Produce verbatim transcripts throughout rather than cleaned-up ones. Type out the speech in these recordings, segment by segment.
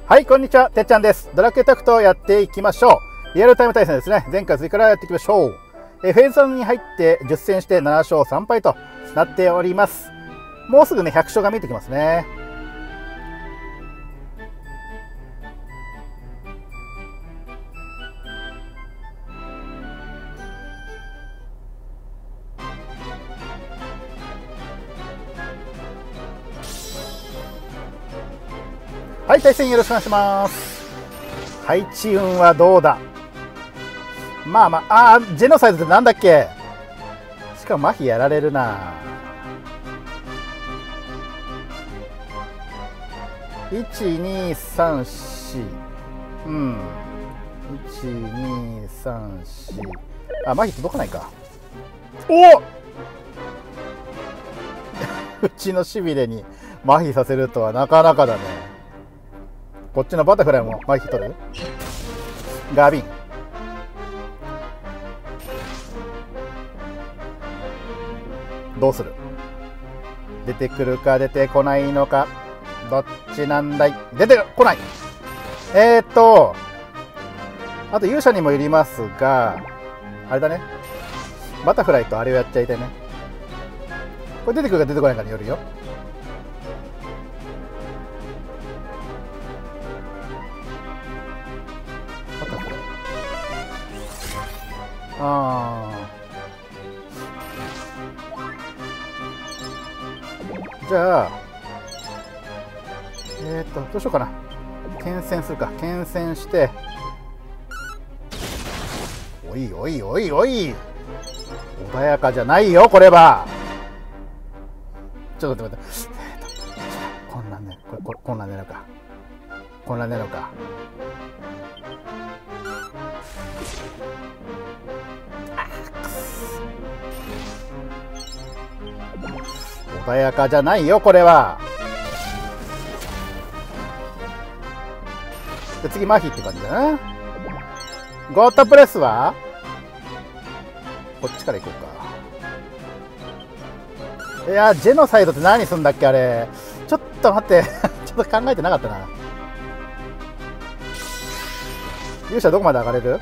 はい、こんにちは、てっちゃんです。ドラクエタクトをやっていきましょう。リアルタイム対戦ですね。前回続きからやっていきましょう。えフェーズさんに入ってじゅっ戦してなな勝さん敗となっております。もうすぐね、ひゃく勝が見えてきますね。はい、対戦よろしくお願いします。配置運はどうだ。まあまあ、あー、ジェノサイドってなんだっけ。しかも麻痺やられるな。いち、に、さん、よん。うん。いち、に、さん、よん。あ、麻痺届かないか。おっうちのしびれに麻痺させるとはなかなかだね。こっちのバタフライも麻痺取る。ガビン。どうする。出てくるか出てこないのか。どっちなんだい。出てこない。えーっとあと勇者にもよりますが、あれだね、バタフライとあれをやっちゃいたいね。これ出てくるか出てこないかによるよ。バタフライ、あーじゃあえー、っとどうしようかな。牽制するか。牽制して、おいおいおいおい、穏やかじゃないよこれは。ちょっと待って待って、えー、っとこんなんね、これこれこんなんねのか、こんなんねのか。穏やかじゃないよこれは。で次麻痺って感じだな。ゴートプレスはこっちから行こうか。いやジェノサイドって何すんだっけあれ。ちょっと待ってちょっと考えてなかったな。勇者どこまで上がれる、うん、こ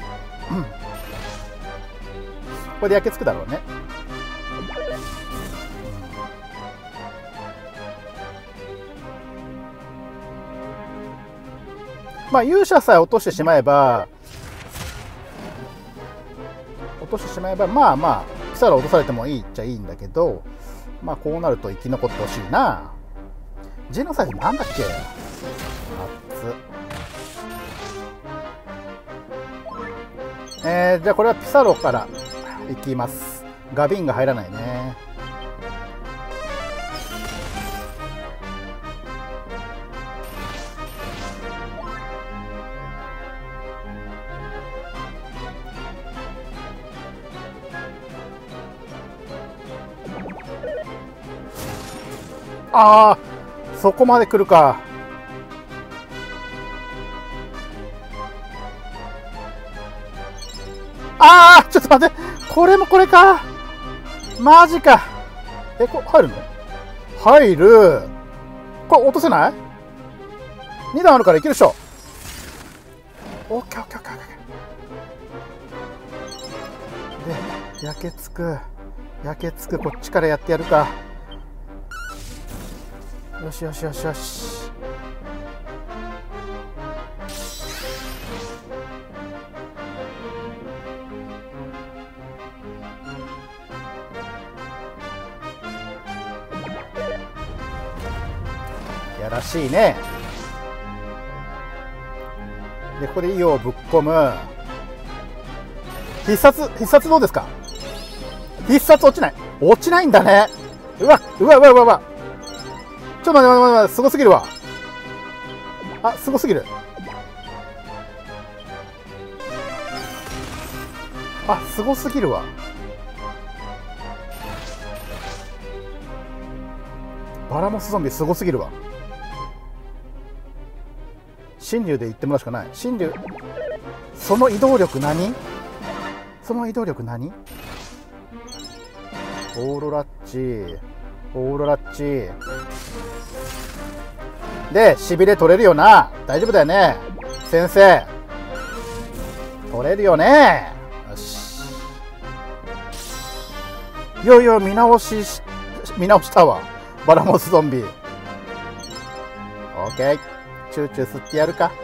れで焼けつくだろうね。まあ勇者さえ落としてしまえば落としてしまえばまあまあピサロ落とされてもいいっちゃいいんだけど、まあこうなると生き残ってほしいな。ジェノサイドなんだっけ。熱っ。えー、じゃあこれはピサロからいきます。ガビンが入らないね。ああ、そこまで来るか。ああ、ちょっと待って、これもこれか。マジか。え、これ入るの？入る。これ落とせない？ に 段あるからいけるでしょ。オッケーオッケーオッケーオッケー。で、焼けつく。焼けつく。こっちからやってやるか。よしよしよしよし。やらしいね。でここでイオをぶっ込む。必殺必殺どうですか。必殺落ちない。落ちないんだね。うわうわうわうわうわ、ちょっと待って待って待って、すごすぎるわ。あ、すごすぎる。あ、すごすぎるわ。バラモスゾンビすごすぎるわ。神竜で言ってもらうしかない。神竜、その移動力何？その移動力何？オーロラッチ、オーロラッチ。 で、しびれ取れるよな。大丈夫だよね。先生。取れるよね。よし。いやいや、見直しし、見直したわ。バラモスゾンビ。オッケー。チューチュー吸ってやるか。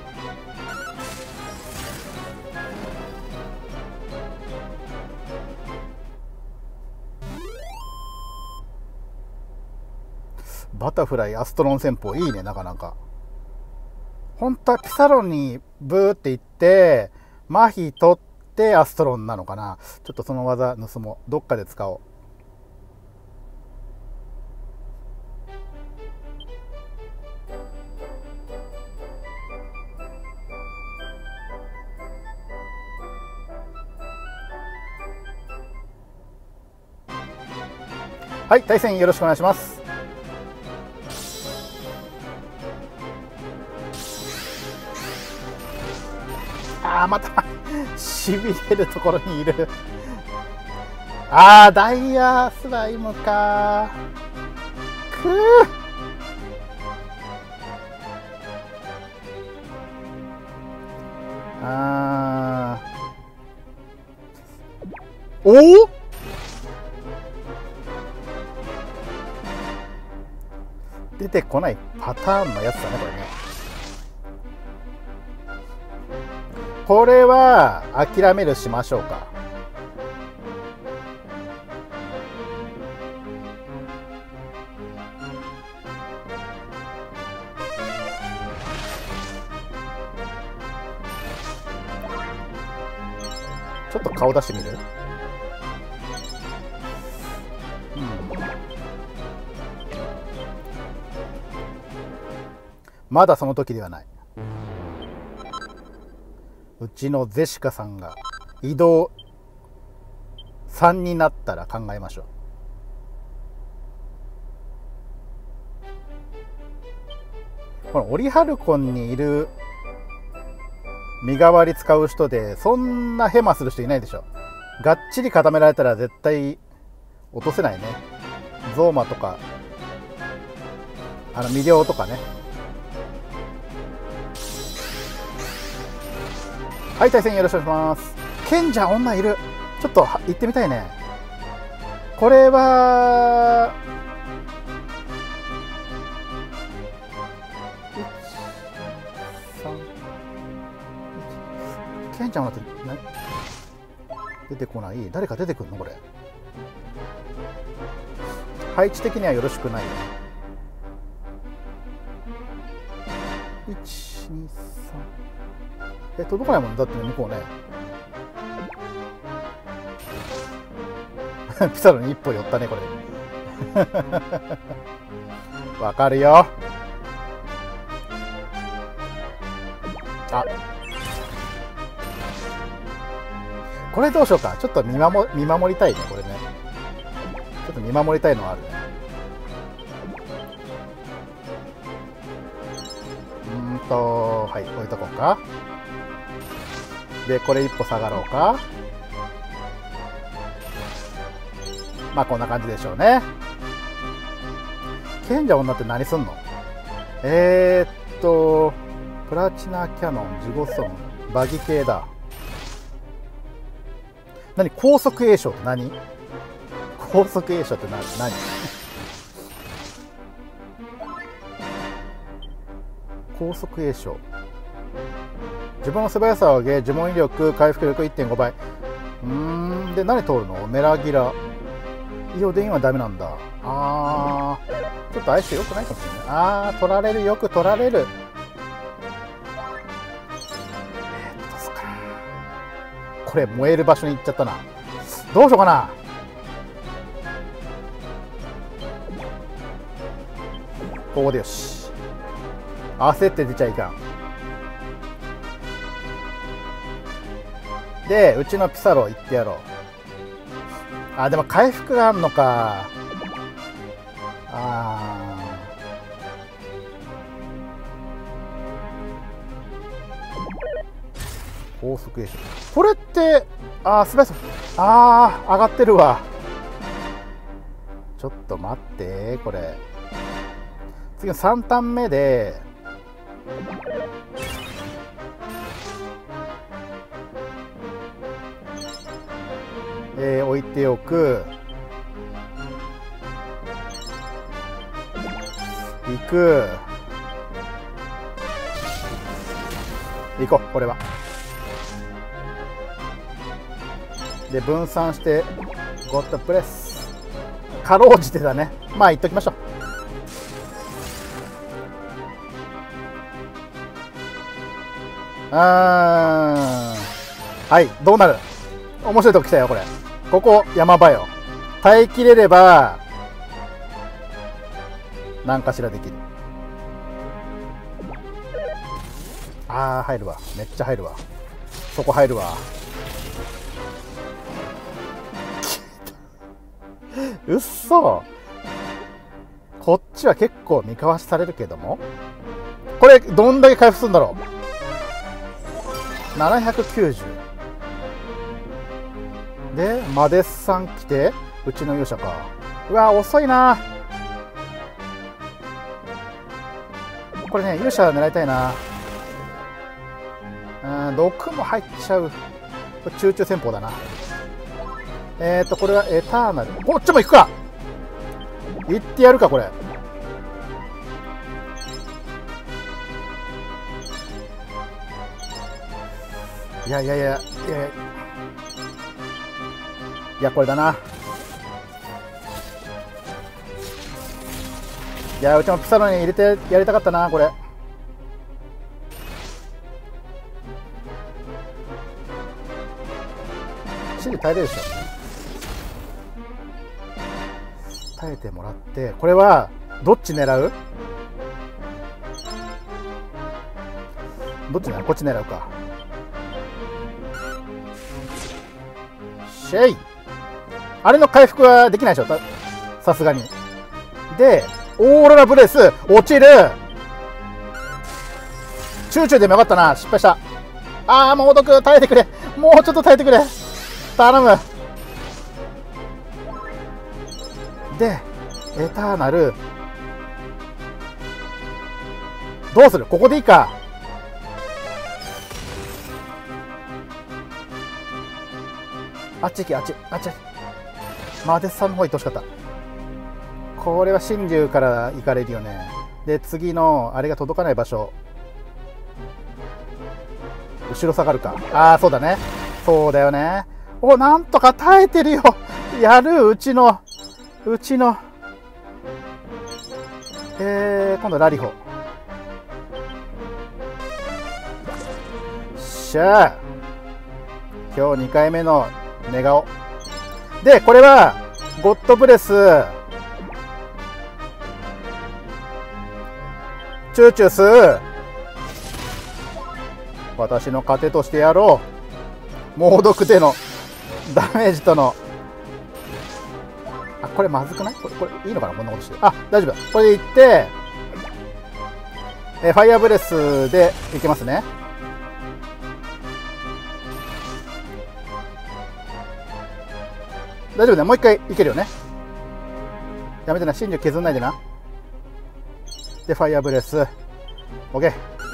バタフライアストロン戦法いいね、なかなか。本当はピサロにブーっていって麻痺取ってアストロンなのかな。ちょっとその技盗もう。どっかで使おう。はい、対戦よろしくお願いします。あー、またしびれるところにいる。あー、ダイヤスライムかー。くー。あー。おお？出てこないパターンのやつだね、これね。これは諦めるしましょうか。ちょっと顔出してみる？うん、まだその時ではない。うちのゼシカさんが移動さんになったら考えましょう。このオリハルコンにいる身代わり使う人でそんなヘマする人いないでしょ。がっちり固められたら絶対落とせないね。ゾーマとかあの魅了とかね。はい、対戦よろしくお願いします。賢者女いる。ちょっと行ってみたいね。これは賢者女ってな出てこない。誰か出てくるのこれ。配置的にはよろしくないよ。いち、に、さん。え、届かないもんだってね、向こうね。ピサロに一歩寄ったね、これ。わかるよ。あ、これどうしようか。ちょっと見守見守りたいね、これね。ちょっと見守りたいのはあるね。うーんと、はい、置いとこうか。で、これ一歩下がろうか。まあこんな感じでしょうね。賢者女って何すんの？えー、っとプラチナキャノン、ジゴソン、バギ系だ。何？高速栄翔って何？高速栄翔って何？何？高速栄翔。自分の素早さを上げ、呪文威力、回復力 いってんご 倍。うーん、で、何通るの？メラギラ。イオデインはダメなんだ。あー、ちょっと相性良くないかもしれない。あー、取られる、よく取られる。えーっと、どうすか。これ、燃える場所に行っちゃったな。どうしようかな。ここでよし。焦って出ちゃいかん。で、うちのピサロ行ってやろう。あ、でも回復があんのか。あー。高速栄翔。これって、あー、すばやさ。あー、上がってるわ。ちょっと待って、これ。 次のさんターン目でえー、置いておく。行く。行こう、これは。で、分散して、ゴッドプレス。かろうじてだね。まあ、言っときましょう。あー。はい、どうなる？面白いとこ来たよ、これ。ここ、山場よ。耐えきれれば、何かしらできる。あー、入るわ。めっちゃ入るわ。そこ入るわ。うっそ。こっちは結構見かわしされるけども。これ、どんだけ回復するんだろう。ななひゃくきゅうじゅう。で、マデスさん来て、うちの勇者か。うわ、遅いな。これね、勇者狙いたいな。うん、毒も入っちゃう。これ、集中戦法だな。えーと、これはエターナル。こっちも行くか。行ってやるか、これ。いやいやいや、いやいや。いや、これだな。いや、うちもピサロに入れてやりたかったな、これ。シリ耐えれるでしょ。耐えてもらって、これは、どっち狙う？どっち狙う？こっち狙うか。シェイ！あれの回復はできないでしょ、さすがに。で、オーロラブレス、落ちる。チューチューでもよかったな、失敗した。あー、猛毒、耐えてくれ。もうちょっと耐えてくれ。頼む。で、エターナル。どうする？ここでいいか。あっち行け、あっち、あっち。マデスさんの方行ってほしかった。これは神竜から行かれるよね。で、次のあれが届かない場所。後ろ下がるか。ああ、そうだね。そうだよね。お、なんとか耐えてるよ。やる、うちの、うちの。えー、今度ラリホ。しゃあ。今日にかいめの寝顔。で、これは、ゴッドブレス。チューチュース。私の糧としてやろう。猛毒でのダメージとの。あ、これまずくない？これ、これいいのかな、こんなことして。あ、大丈夫。これでいって、えファイアブレスでいけますね。大丈夫だよ。もう一回いけるよね。やめてな。真珠削んないでな。で、ファイアブレス。OK。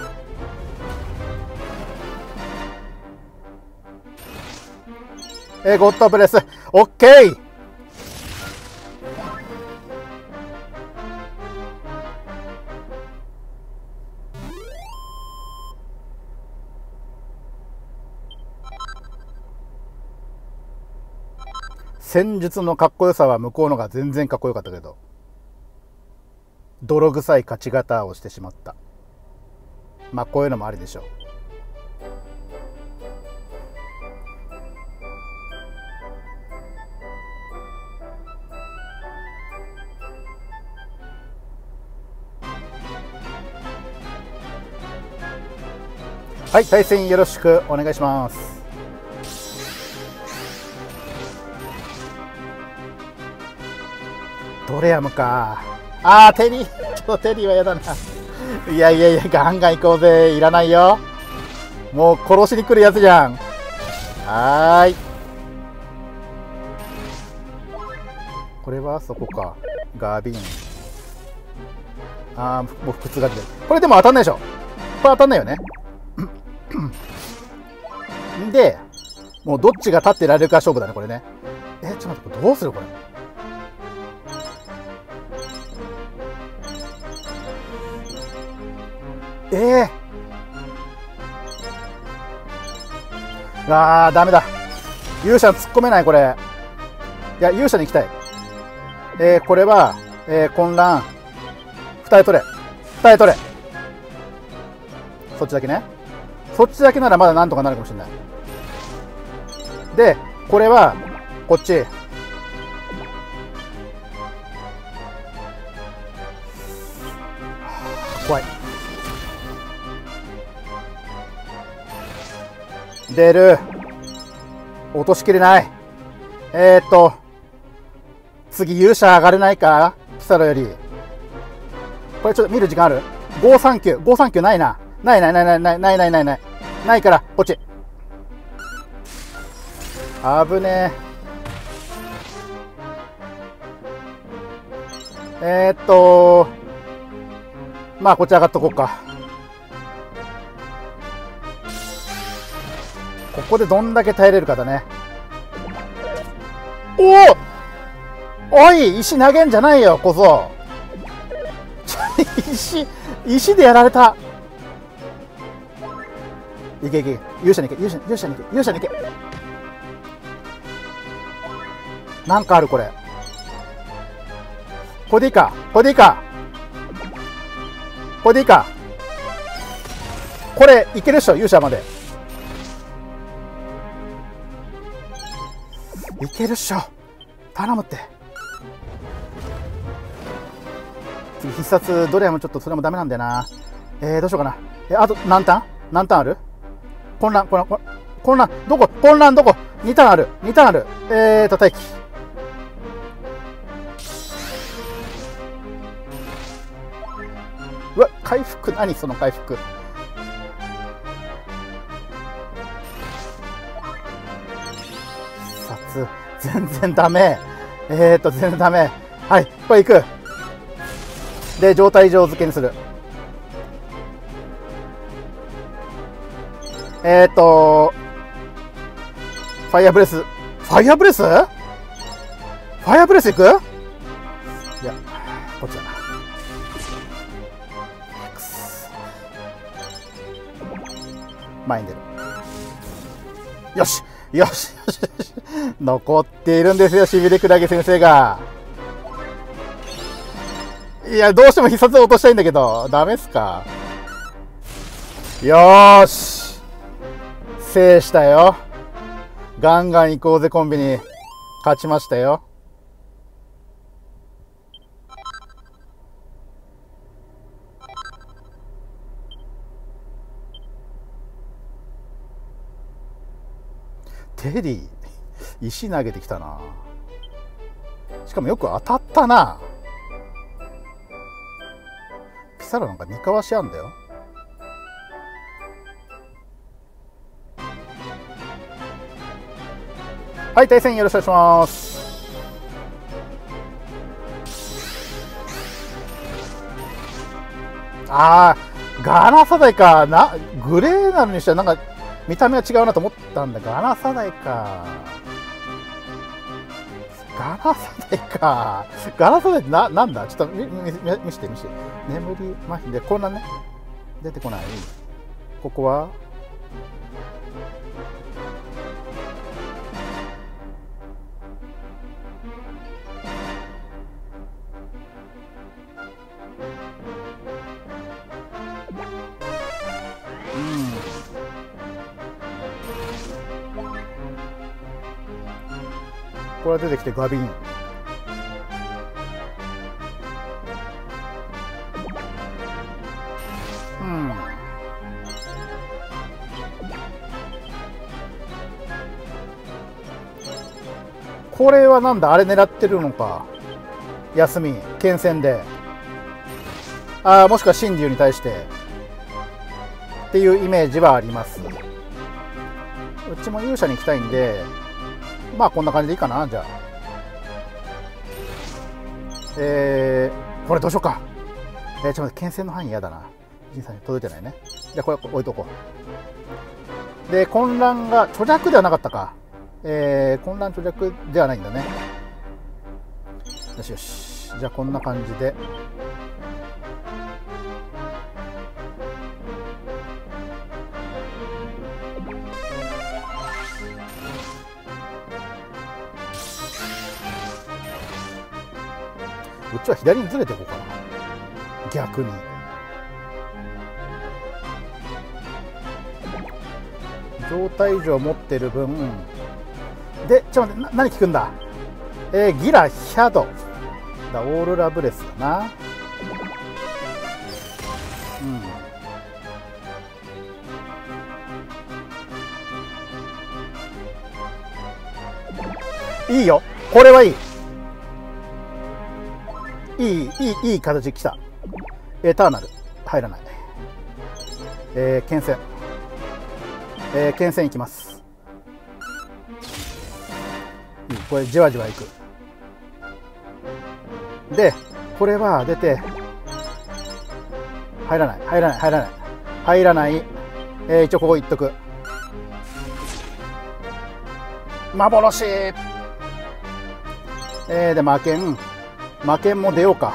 えー、ゴッドブレス。OK。戦術のかっこよさは向こうのが全然かっこよかったけど、泥臭い勝ち方をしてしまった。まあこういうのもありでしょう。はい、対戦よろしくお願いします。ドレアムか。ああ、テリー。ちょっとテリーは嫌だな。いやいやいや、ガンガン行こうぜ。いらないよ。もう殺しに来るやつじゃん。はーい。これはそこか。ガービン。 あー、もう普通が出てる。これでも当たんないでしょ。これ当たんないよね。で、もうどっちが立ってられるか勝負だね、これね。え、ちょっと待って、これどうするこれ。ええー。あー、ダメだ。勇者突っ込めない、これ。いや、勇者に行きたい。えー、これは、えー、混乱。二重取れ。二重取れ。そっちだけね。そっちだけならまだなんとかなるかもしれない。で、これは、こっち。怖い。出る。落としきれない。えー、っと、次勇者上がれないかピサロより。これちょっと見る時間ある ?ごさんきゅう。ごさんきゅうないな。ないないないないないないないないない。ないから、こっち。危ねえ。えー、っと、まあこっち上がっとこうか。ここでどんだけ耐えれるかだね。おお、おい、石投げんじゃないよ、こそ。石、石でやられた。いけいけ、勇者に行け、勇者、勇者に行け、勇者に行け。なんかある、これ。これでいいか、これでいいか。これでいいか。これ、いけるっしょ、勇者まで。いけるっしょ。頼むって。次、必殺、どれもちょっとそれもダメなんだよな。えー、どうしようかな。え、あと、何ターン何ターンある混乱、混乱、混乱、どこ混乱どこ ?に ターンある。にターンある。えーと、待機。うわ、回復、何その回復。必殺、全然ダメ。えーと、全然ダメ。はい、これ行く。で、状態上付けにする。えーと、ファイアブレス。ファイアブレスファイアブレス行くいや、こっちだな。前に出る。よしよしよし残っているんですよ、しびれクラゲ先生が。いや、どうしても必殺を落としたいんだけど、ダメっすか。よーし。制したよ。ガンガン行こうぜコンビニ。勝ちましたよ。テリー、石投げてきたな。しかもよく当たったな。ピサロなんかにかわしあんだよ。はい、対戦よろしくお願いします。あー、ガラサダイかな。グレーなのにしてはなんか見た目は違うなと思ったんだ。ガラサダイか。ガラサダイか。ガラサダイってな、なんだちょっと見、見、見、見して見して。眠り麻痺で、こんなね。出てこない。ここはこれは出てきてガビン。うん。これはなんだ、あれ狙ってるのか。休み、剣戦で。ああ、もしくは神竜に対して。っていうイメージはあります。うちも勇者に行きたいんで、まあこんな感じでいいかな、じゃあ。えー、これどうしようか。 えー、ちょっと待って、牽制の範囲嫌だな。じいさんに届いてないね。じゃあこれ置いとこう。で、混乱が著弱ではなかったか。えー、混乱著弱ではないんだね。よしよし。じゃあこんな感じで。こっちは左にずれていこうかな。逆に。状態異常持ってる分で、ちょっと待って、な何聞くんだ。えー、ギラヒャドだ、オーロラブレスだな。うん、いいよ、これはいい。いい、いい、いい形きた。エターナル入らない。えー、剣戦。えー、剣戦いきます。いい、これじわじわいく。で、これは出て入らない、入らない、入らない、入らない。えー、一応ここいっとく。幻。えー、で負けん。負けんも出ようか。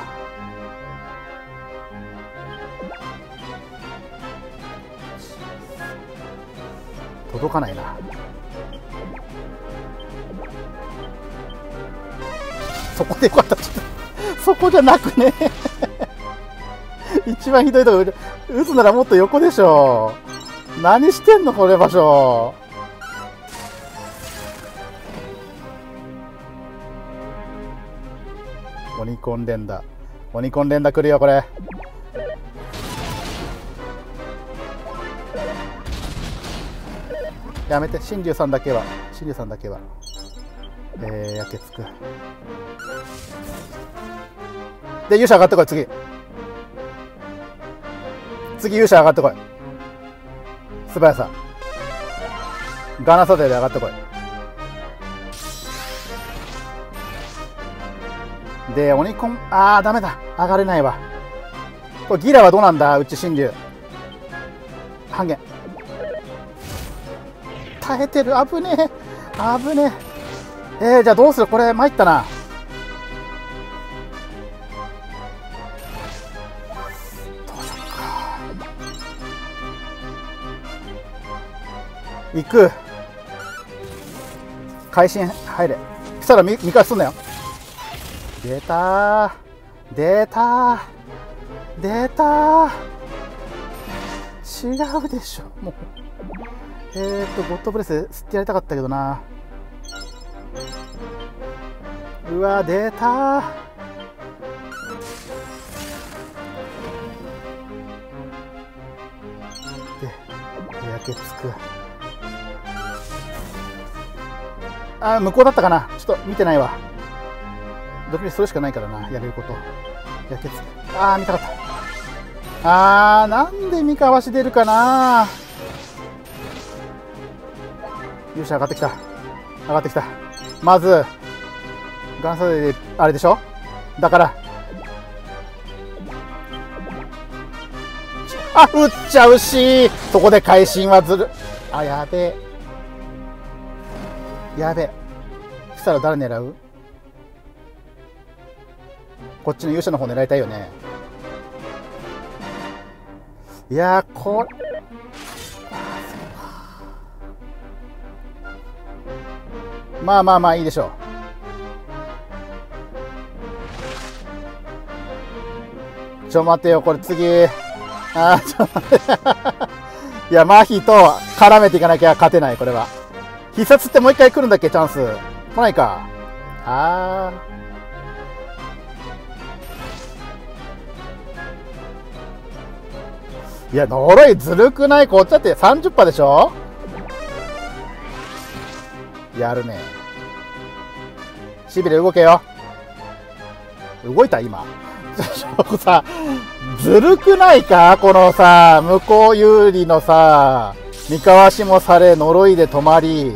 届かないな。そこでよかった。ちょっとそこじゃなくね。一番ひどいとこ打つならもっと横でしょ。何してんのこれ場所。鬼コン連打、鬼コン連打来るよこれ。やめて、神龍さんだけは、神龍さんだけは、えー、焼けつく。で、勇者上がってこい、次。次、勇者上がってこい。素早さ。ガナサデーで上がってこい。で、鬼コン、あー、ダメだ。上がれないわ。これ、ギラはどうなんだ、うち神龍。半減。耐えてる、危ねえ。危ねえ。えー、じゃあどうする、これ、参ったな。どうしようか。行く。会心入れ。そしたら見返すんなよ。出たー、出たー、出たー。違うでしょ、もう。えーっと、ゴッドブレス吸ってやりたかったけどな。うわ、出たー。で、焼けつく。あー、向こうだったかな。ちょっと見てないわ。どっちみちそれしかないからな、やれること。焼けつく。あー、見たかった。あー、なんで三河し出るかな。勇者上がってきた。上がってきた。まず、ガンサデで、あれでしょ。だから。あ、撃っちゃうし、そこで会心はずる。あ、やべえ。やべえ。そしたら誰狙う？こっちの勇者の方狙いたいよね。いやー、これ、まあまあまあいいでしょう。ちょ待てよ、これ次。あー、ちょ待って。いや、マヒと絡めていかなきゃ勝てない、これは。必殺ってもう一回来るんだっけ、チャンス。来ないか。あー。いや、呪いずるくない？こっちだって さんじゅっパーセント でしょ。やるね。しびれ動けよ。動いた今。さ、ずるくないかこのさ、向こう有利のさ、見かわしもされ、呪いで止まり。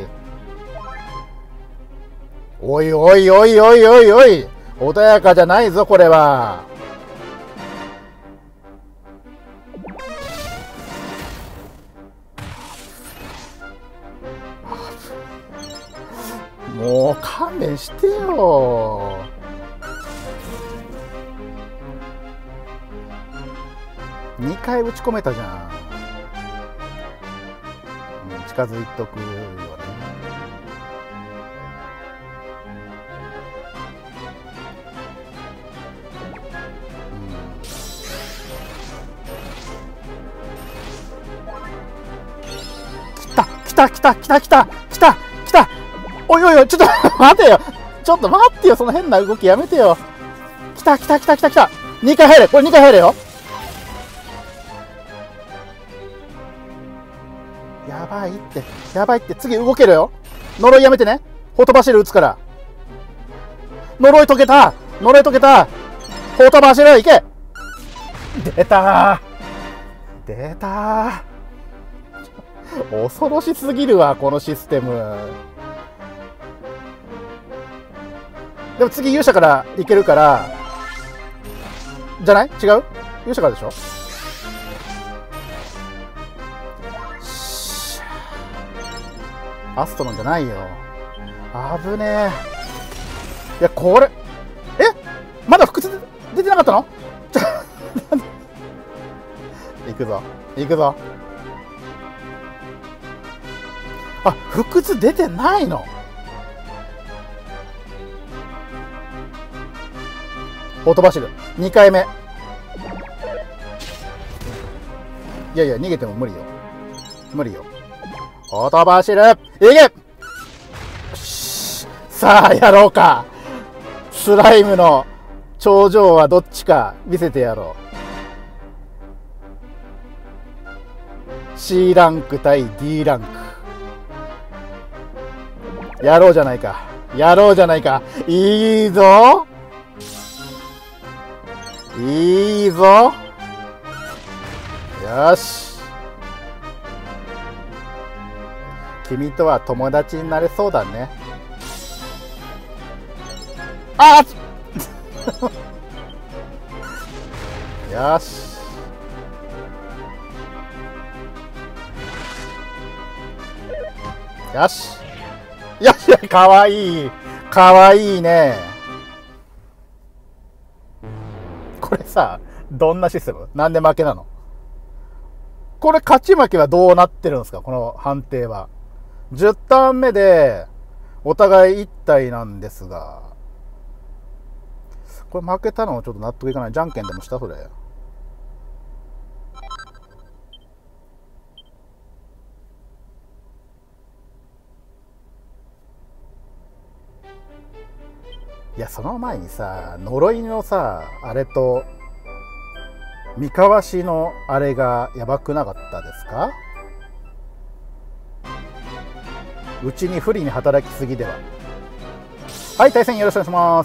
おいおいおいおいおいおい。穏やかじゃないぞ、これは。 もう勘弁してよ。にかい打ち込めたじゃん。うん、近づいとくよね。来た来た来た来た来た来た。おいおいおい、ちょっと待てよ、ちょっと待ってよ、その変な動きやめてよ。来た来た来た来た来た。にかい入れ、これにかい入れよ。やばいってやばいって。次動けるよ。呪いやめてね。ほとばしる打つから。呪い解けた、呪い解けた。ほとばしるいけ。出たー出たー。恐ろしすぎるわこのシステム。でも次勇者からいけるからじゃない？違う？勇者からでしょ。アストロンじゃないよ。危ねえ。いやこれえまだ不屈出てなかったの？ちょ行くぞ行くぞ。あ、不屈出てないの。ほとばしるにかいめ。いやいや逃げても無理よ無理よ。ほとばしるいけ。さあやろうか。スライムの頂上はどっちか見せてやろう。 C ランク対 D ランクやろうじゃないかやろうじゃないか。いいぞいいぞ。よし君とは友達になれそうだね。あっよしよしよし。かわいいかわいいね。これさどんなシステム？なんで負けなの？これ勝ち負けはどうなってるんですか？この判定はじゅうターン目でお互いいち体なんですが、これ負けたのはちょっと納得いかない。じゃんけんでもしたそれ。いやその前にさ呪いのさあれと三河しのあれがやばくなかったですか？うちに不利に働きすぎでは。はい対戦よろしくお願いします。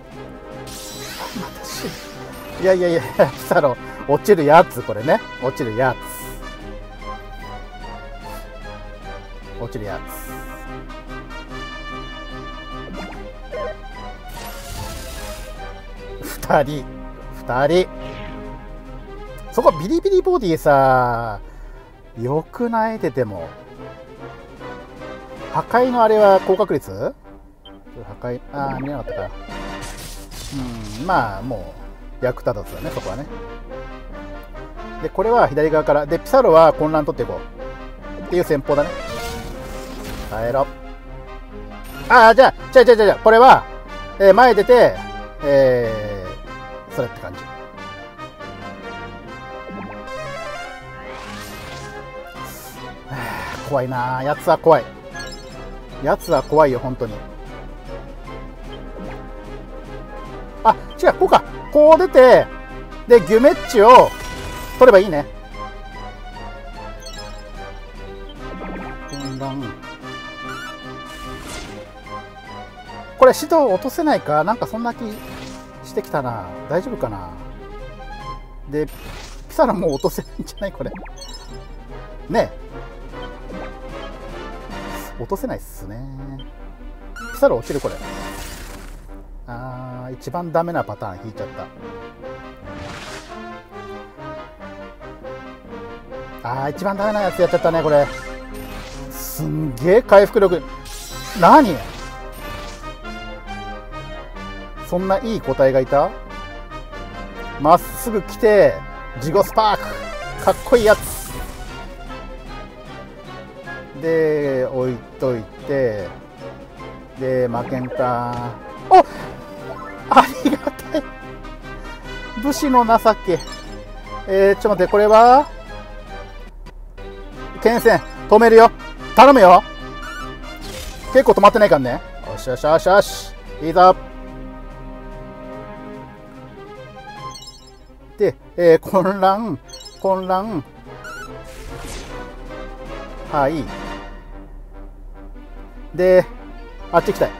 いやいやいやピサロ落ちるやつ。これね落ちるやつ落ちるやつ。二人二人そこビリビリボディさよくない出ても。破壊のあれは高確率？破壊ああ見なかったか。うんまあもう役立たずだねそこはね。でこれは左側からでピサロは混乱取っていこうっていう戦法だね。帰ろう。ああじゃあじゃあじゃあじゃあこれは、えー、前出てえー、それって感じ。怖いなやつは怖いやつは怖いよ本当に。あ違うこうかこう出てでギュメッチを取ればいいね。これ指導落とせないかなんかそんな気してきたな。大丈夫かな。でピサラもう落とせないんじゃないこれねえ落とせないっすね。ピサラ落ちるこれ。あー一番ダメなパターン引いちゃった。あー一番ダメなやつやっちゃったねこれ。すんげえ回復力。何そんないい個体がいた？まっすぐ来て、ジゴスパーク。かっこいいやつ。で、置いといて、で、負けんか。お、ありがたい。武士の情け。えー、ちょっと待って、これは剣戦、止めるよ。頼むよ。結構止まってないからね。よしよしよしよし。いいぞ。で、えー、混乱、混乱。はい。で、あっち行きたい。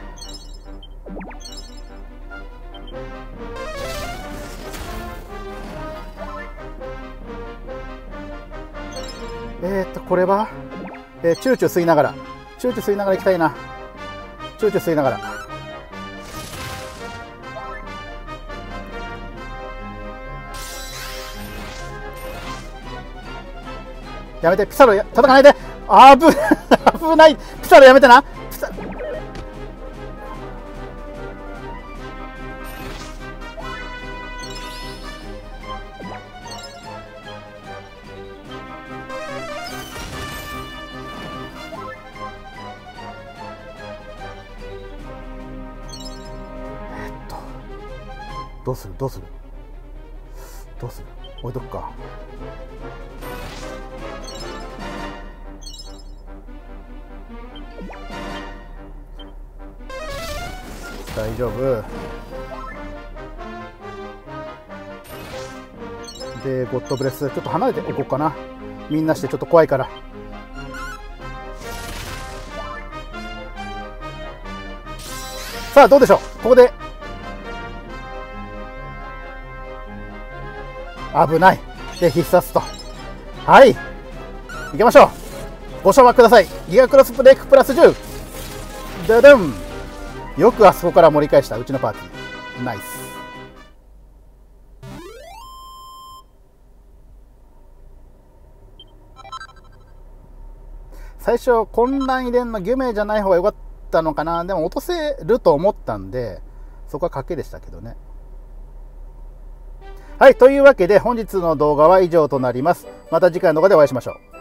えーっと、これは、えー、チューチュー吸いながら、チューチュー吸いながら行きたいな。チューチュー吸いながら。やめて、ピサロや叩かないで。あぶ、危ない。ピサロやめてな。ピサえっと、どうするどうするどうする置いとくか。大丈夫で、ゴッドブレスちょっと離れておこうかな。みんなしてちょっと怖いから。さあどうでしょう。ここで危ないで必殺と。はい、行きましょう。ご唱和ください。ギガクロスブレイクプラスじゅう。ででん。よくあそこから盛り返した、うちのパーティー。ナイス。最初混乱入れんの偽名じゃない方が良かったのかな。でも落とせると思ったんで、そこは賭けでしたけどね。はい、というわけで本日の動画は以上となります。また次回の動画でお会いしましょう。